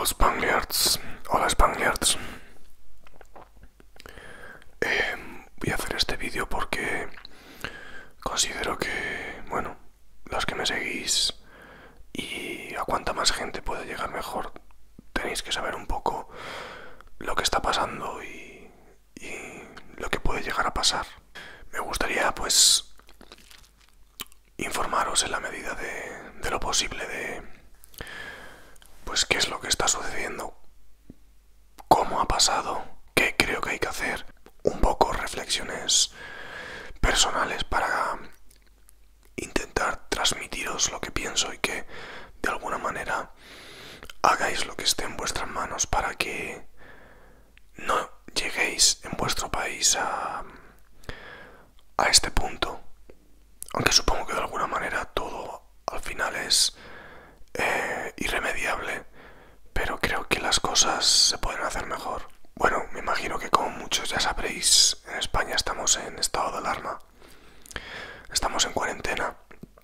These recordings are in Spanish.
Hello Spangliards, hola Spangliards. Voy a hacer este vídeo porque considero que, bueno, los que me seguís y a cuanta más gente pueda llegar mejor, tenéis que saber un poco lo que está pasando y lo que puede llegar a pasar. Me gustaría, pues, informaros en la medida de lo posible de, pues, qué es lo que está sucediendo, cómo ha pasado, qué creo que hay que hacer, un poco reflexiones personales para intentar transmitiros lo que pienso y que de alguna manera hagáis lo que esté en vuestras manos para que no lleguéis en vuestro país a este punto. Aunque supongo que de alguna manera todo al final es irremediable, pero creo que las cosas se pueden hacer mejor. Bueno, me imagino que como muchos ya sabréis, en España estamos en estado de alarma. Estamos en cuarentena.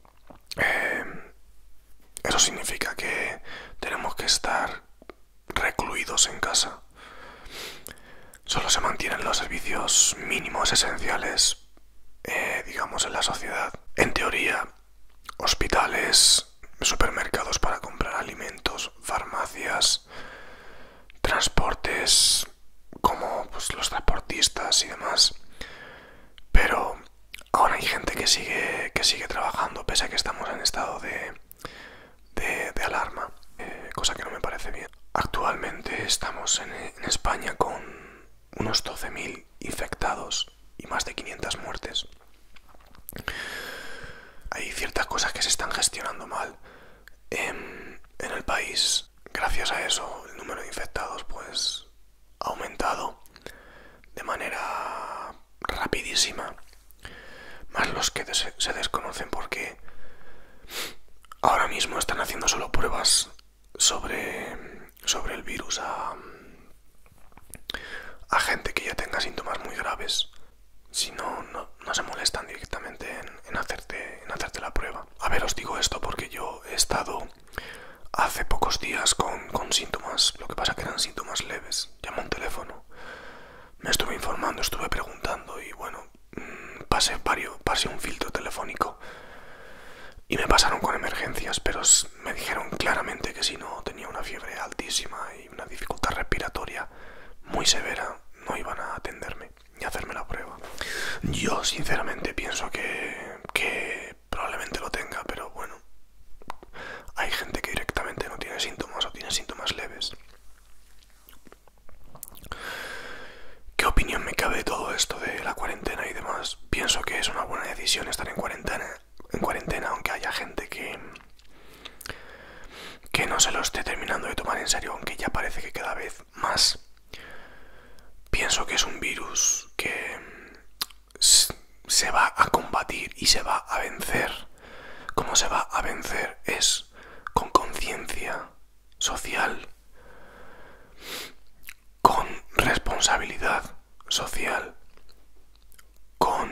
Eso significa que tenemos que estar recluidos en casa. Solo se mantienen los servicios mínimos esenciales, digamos, en la sociedad. En teoría, hospitales, supermercados para comprar alimentos, farmacias, transportes como pues, los transportistas y demás. Pero ahora hay gente que sigue trabajando pese a que estamos en estado de alarma, cosa que no me parece bien. Actualmente estamos en España con unos 12.000 infectados y más de 500 muertes. Hay ciertas cosas que se están gestionando mal en el país. Gracias a eso el número de infectados pues ha aumentado de manera rapidísima, más los que se desconocen porque ahora mismo están haciendo solo pruebas sobre el virus a gente que ya tenga síntomas muy graves. Si no, no se molestan directamente en hacerte la prueba. A ver, os digo esto porque yo he estado hace pocos días con síntomas. Lo que pasa que eran síntomas leves. Llamé a un teléfono, me estuve informando, estuve preguntando y bueno, pasé un filtro telefónico y me pasaron con emergencias, pero me dijeron claramente que si no tenía una fiebre altísima y una dificultad respiratoria muy severa, no iban a atenderme ni a hacerme la prueba. Yo sinceramente pienso que probablemente lo tenga, pero bueno, hay gente que directamente no tiene síntomas o tiene síntomas leves. ¿Qué opinión me cabe de todo esto de la cuarentena y demás? Pienso que es una buena decisión estar en cuarentena, aunque haya gente que no se lo esté terminando de tomar en serio, aunque ya parece que cada vez más. Pienso que es un virus que se va a combatir y se va a vencer. ¿Cómo se va a vencer? Es con conciencia social, con responsabilidad social, con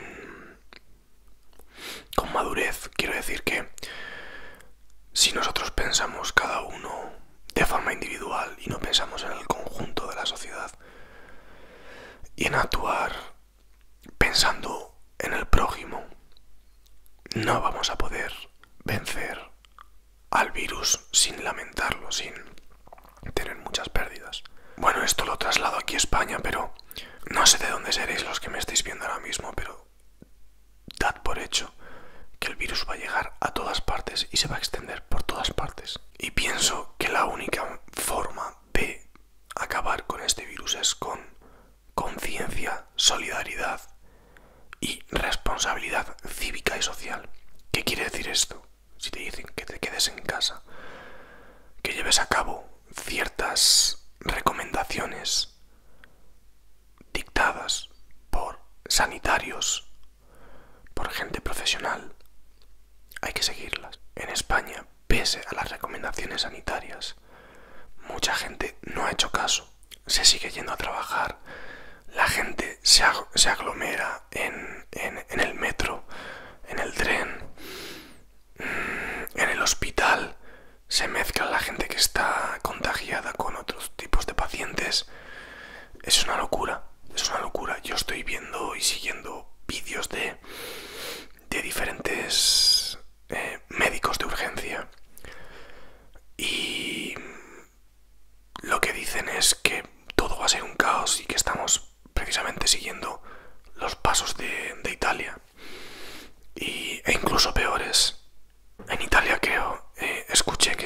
madurez. Quiero decir que si nosotros pensamos cada uno de forma individual y no pensamos en el conjunto de la sociedad y en actuar pensando en el prójimo, no vamos a poder vencer al virus sin lamentarlo, sin tener muchas pérdidas. Bueno, esto lo traslado aquí a España, pero no sé de dónde seréis los que me estáis viendo ahora mismo, pero dad por hecho que el virus va a llegar a todas partes y se va a extender por todas partes. Y pienso que la única forma de acabar con este virus es con conciencia, solidaridad y responsabilidad cívica y social. ¿Qué quiere decir esto? Si te dicen que te quedes en casa, que lleves a cabo ciertas recomendaciones dictadas por sanitarios, por gente profesional, hay que seguirlas. En España, pese a las recomendaciones sanitarias, mucha gente no ha hecho caso. Se sigue yendo a trabajar, la gente se aglomera en el metro, en el tren, en el hospital. Se mezcla la gente que está contagiada con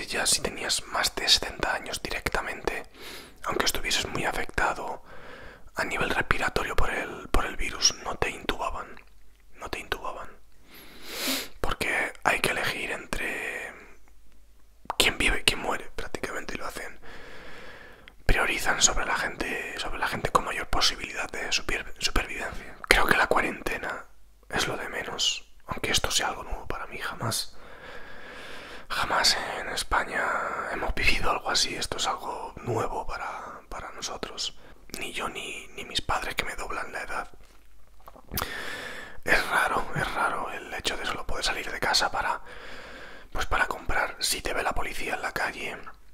ya si tenías más de 70 años directamente, aunque estuvieses muy afectado a nivel respiratorio por el virus, no te intubaban. No te intubaban. Porque hay que elegir entre quién vive y quién muere, prácticamente, y lo hacen. Priorizan sobre la gente con mayor posibilidad de supervivencia. Creo que la cuarentena es lo de menos, aunque esto sea algo nuevo para mí. Jamás en España hemos vivido algo así. Esto es algo nuevo para nosotros. Ni yo ni mis padres, que me doblan la edad. Es raro el hecho de solo poder salir de casa para comprar. Si te ve la policía en la calle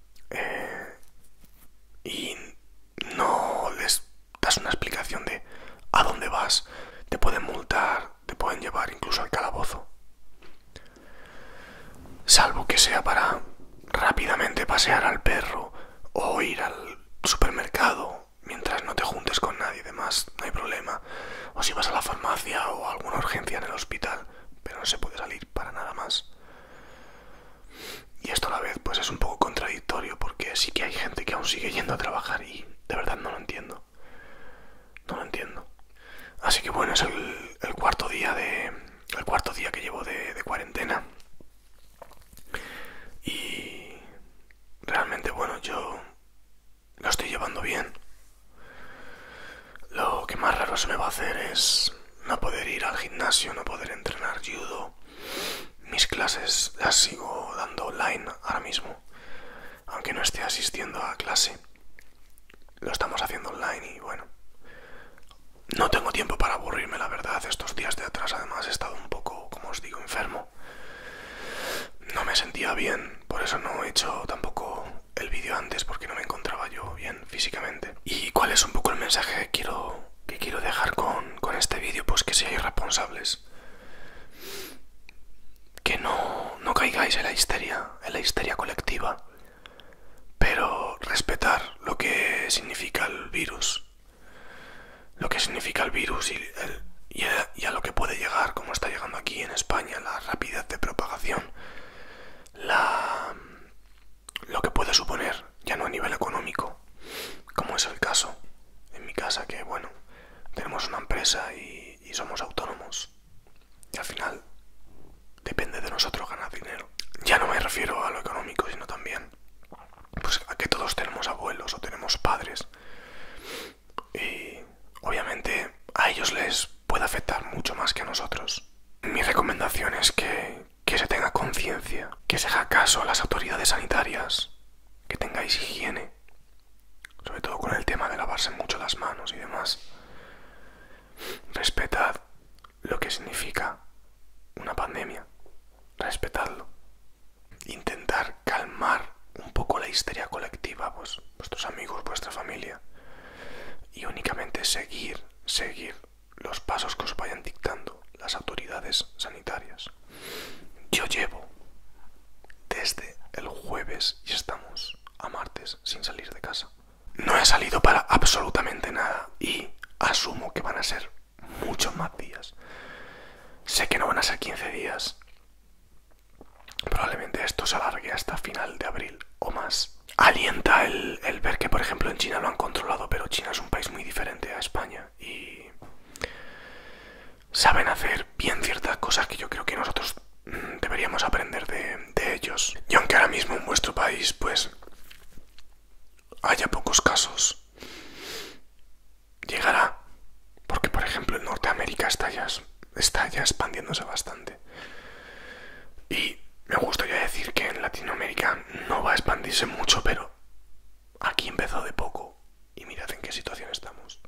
y no les das una explicación de a dónde vas, te pueden multar, te pueden llevar incluso al calabozo. Salvo que sea para rápidamente pasear al perro o ir al supermercado mientras no te juntes con nadie, demás, no hay problema. O si vas a la farmacia o a alguna urgencia en el hospital, pero no se puede salir para nada más. Y esto a la vez pues es un poco contradictorio, porque sí que hay gente que aún sigue yendo a trabajar y de verdad no lo entiendo. No lo entiendo. Así que bueno, es el cuarto día que llevo de cuarentena. Y realmente, bueno, yo lo estoy llevando bien. Lo que más raro se me va a hacer es no poder ir al gimnasio, no poder entrenar judo. Mis clases las sigo dando online ahora mismo, aunque no esté asistiendo a clase. Lo estamos haciendo online y bueno, no tengo tiempo para aburrirme, la verdad. Estos días de atrás además he estado un poco, como os digo, enfermo. No me sentía bien, por eso no he hecho tampoco el vídeo antes, porque no me encontraba yo bien físicamente. ¿Y cuál es un poco el mensaje que quiero dejar con este vídeo? Pues que seáis responsables. Que no caigáis en la histeria colectiva. Pero respetar lo que significa el virus. Lo que significa el virus y a lo que puede llegar, como está llegando aquí en España, la rapidez de propagación. Lo que puede suponer, ya no a nivel económico, como es el caso en mi casa, que bueno, tenemos una empresa y somos autónomos, y al final depende de nosotros ganar dinero. Ya no me refiero a lo económico, sino también pues a que todos tenemos abuelos o tenemos padres, y obviamente a ellos les puede afectar mucho más que a nosotros. Mi recomendación es que se tenga conciencia, que se haga caso a las autoridades sanitarias, que tengáis higiene, sobre todo con el tema de lavarse mucho las manos y demás. Respetad lo que significa una pandemia, respetadlo. Intentar calmar un poco la histeria colectiva, pues vuestros amigos, vuestra familia, y únicamente seguir los pasos que os vayan dictando las autoridades sanitarias. Yo llevo desde el jueves y estamos a martes sin salir de casa. No he salido para absolutamente nada y asumo que van a ser muchos más días. Sé que no van a ser 15 días. Probablemente esto se alargue hasta final de abril o más. Alienta el ver que, por ejemplo, en China lo han controlado, pero China es un país muy diferente a España y saben hacer bien ciertas cosas que yo creo que nosotros deberíamos aprender de ellos. Y aunque ahora mismo en vuestro país pues haya pocos casos, llegará, porque por ejemplo en Norteamérica está ya expandiéndose bastante. Y me gustaría decir que en Latinoamérica no va a expandirse mucho, pero aquí empezó de poco y mirad en qué situación estamos.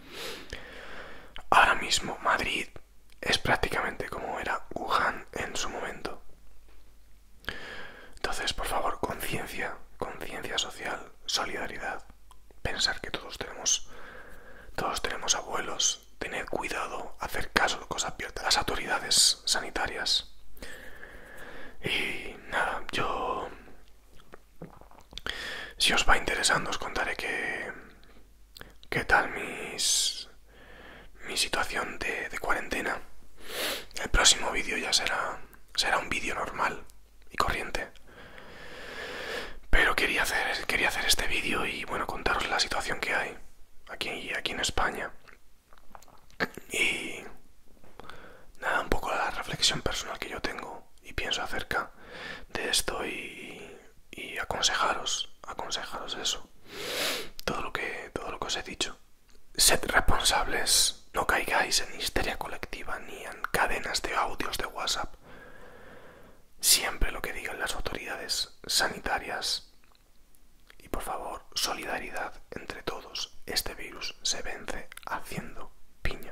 Ahora mismo Madrid es prácticamente como era Wuhan en su momento. Entonces, por favor, conciencia social, solidaridad. Pensar que todos tenemos abuelos. Tened cuidado, hacer caso de cosas abiertas a las autoridades sanitarias. Y nada, yo, si os va interesando, os contaré qué tal mi situación de cuarentena. El próximo vídeo ya será un vídeo normal y corriente. quería hacer este vídeo y bueno, contaros la situación que hay aquí en España. Y nada, un poco la reflexión personal que yo tengo y pienso acerca de esto y aconsejaros eso. Todo lo que os he dicho. Sed responsables, no caigáis en histeria colectiva ni en cadenas de audios de WhatsApp. Siempre lo que digan las autoridades sanitarias. Y por favor, solidaridad entre todos. Este virus se vence haciendo piña.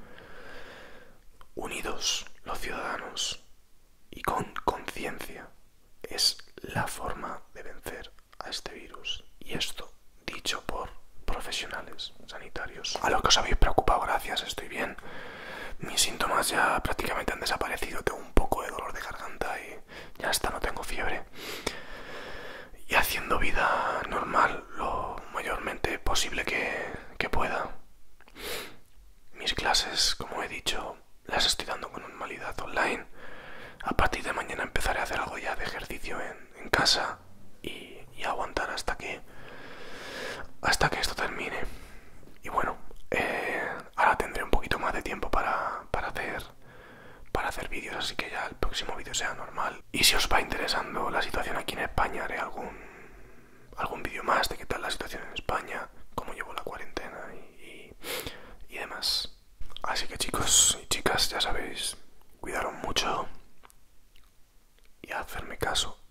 Unidos los ciudadanos y con conciencia es la forma de vencer a este virus. Y esto dicho por profesionales sanitarios. A lo que os habéis preocupado, gracias, estoy bien. Mis síntomas ya prácticamente han desaparecido. Tengo un poco de dolor de garganta y ya está, no tengo fiebre. Y haciendo vida normal lo mayormente posible que pueda. Mis clases, como he dicho, las estoy dando con normalidad online. A partir de mañana empezaré a hacer algo ya de ejercicio en casa y aguantar hasta que esto termine. Y bueno, ahora tendré un poquito más de tiempo para hacer vídeos, así que ya el próximo vídeo sea normal. Y si os va interesando la situación aquí en España, haré algún vídeo más de qué tal la situación en España, cómo llevo la cuarentena y demás. Así que chicos y chicas, ya sabéis, cuidaros mucho y hacerme caso.